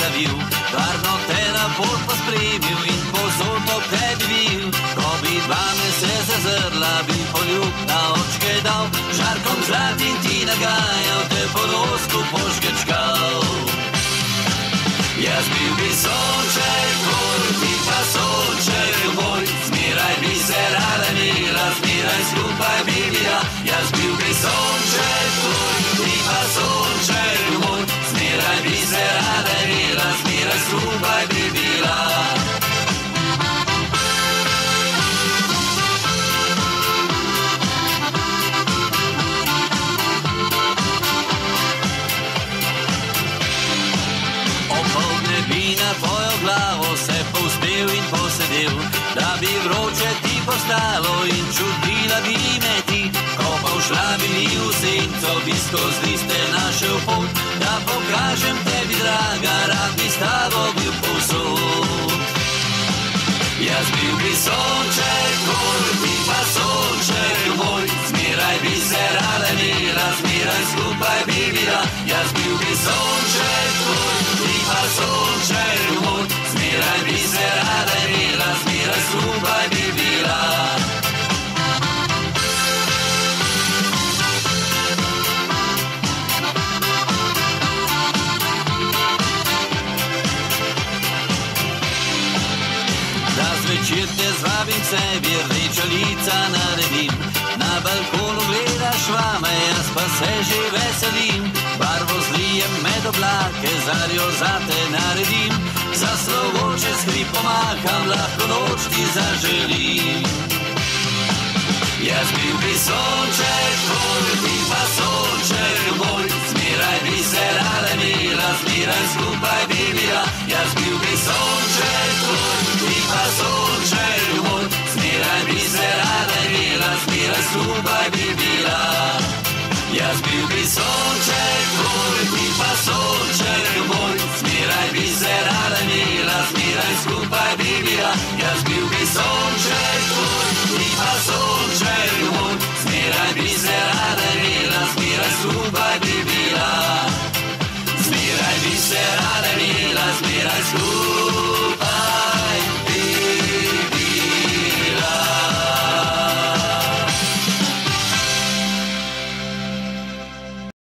zavil, varno te na pot pospremil in povsod ob tebi vil. Ko bi dva me se zazrla, bi poljub na očke dal, žarkom zlatim ti nagajal, te po nosku požgečkal. Jaz bil bi sonček tvoj, ti pa sonček moj, zmeraj bi se rada imela, zmeraj skupaj bi bila. Jaz bil bi sonček tvoj, ti pa sonček moj, zmeraj bi se rada imela, zmeraj skupaj bi bila. Tvojo glavo se povzpel in posedel, da bi vroče ti postalo in čutila bi me ti. Ko pa všla bi mi v senco, bi skozi liste našel pot, da pokažem tebi, draga, rad bi s tabo bil povsod. Jaz bil bi sonček tvoj, ti pa sonček moj, zmeraj bi se rada imela, zmeraj skupaj bi bila. Jaz bil bi sonček tvoj, ti pa sonček moj, zmeraj bi se rada imela, zmeraj skupaj bi bila. Zvečer te zvabim sebi, rdeča lica naredim, na balkonu gledaš vame, jaz pa se že veselim. Barvo zlijem med oblake, zarjo zate naredim, za slovo čez hrib pomaham, lahko noč ti zaželim. Jaz bil bi sonček tvoj, ti pa sonček moj, zmeraj bi se rada imela, zmeraj skupaj bi bila. Jaz bil bi sonček tvoj, ti pa sonček moj, zmeraj bi se rada imela, zmeraj skupaj bi bila. Jaz bil bi sonček tvoj, ti pa sonček